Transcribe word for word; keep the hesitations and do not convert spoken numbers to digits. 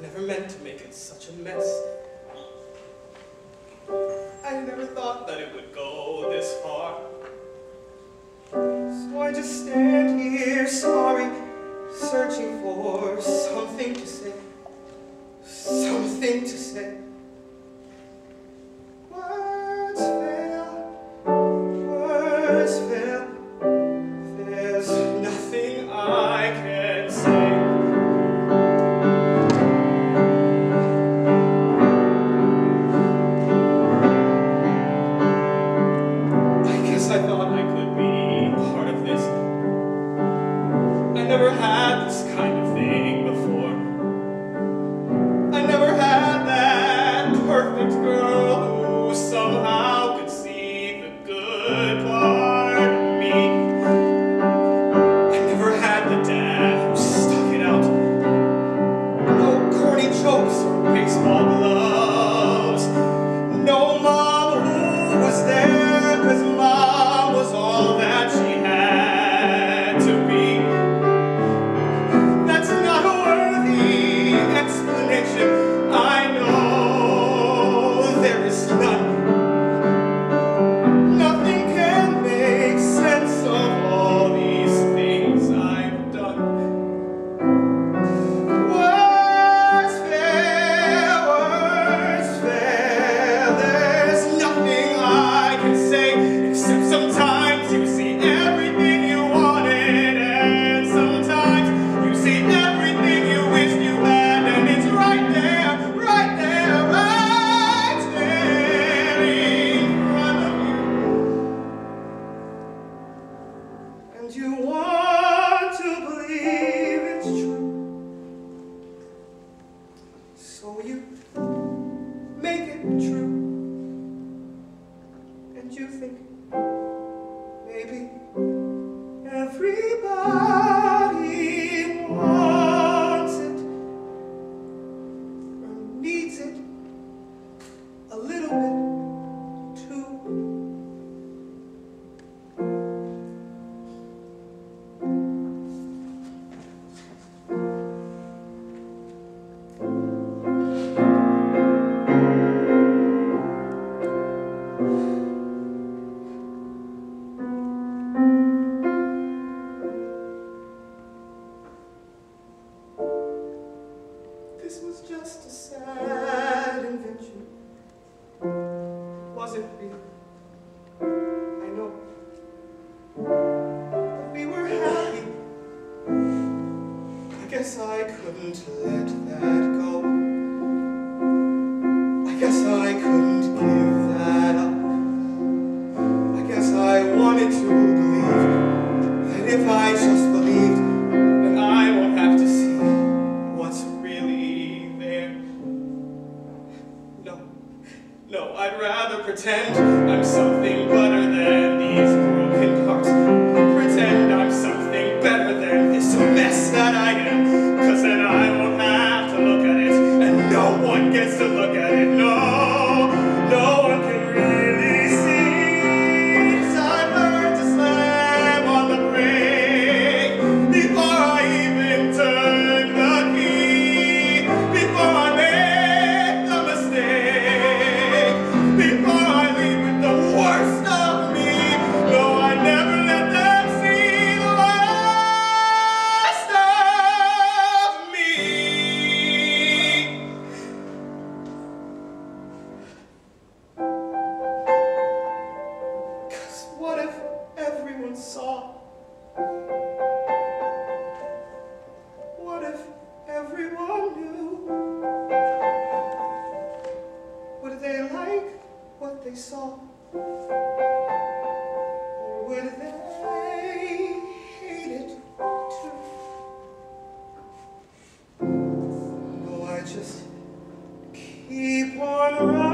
never meant to make it such a mess. I never thought that it would go this far. So I just stand here, sorry, searching for something to say, something to say. Words fail, words fail. There's nothing I can say. I guess I thought I could be part of this. I never had this kind of thing before. I never had that perfect girl who somehow could see the good part of me. I never had the dad who stuck it out. No corny jokes or baseball gloves. No mom who was there, 'cause mom was all that she had to be. That's not a worthy explanation. I know there is none. Nothing can make sense of all these things I've done. Words fail, words fail. There's nothing I can say, except sometimes you see everything you wanted, and sometimes you see everything you wished you had, and it's right there, right there, right there in front of you. And you want to believe it's true. So you make it true. And you think maybe everybody wants it or needs it a little bit too. This was just a sad invention. It wasn't real. I know. But we were happy. I guess I couldn't let that go. I guess I couldn't give that up. I guess I wanted to believe that if I just believed, then I won't have to see what's really there. No, no, I'd rather pretend I'm something better than these broken parts. Pretend I'm something better than this mess that I am, 'cause then I won't have to look at it, and no one gets to look at it. No, no one can really see. 'Cause I learned to slam on the brake before I even turned the key, before I make the mistake, before I leave with the worst of me. No, I never let them see the last of me. 'Cause what if everyone saw? What if everyone knew? Would they like what they saw? Or would they hate it too? No, I just keep on running.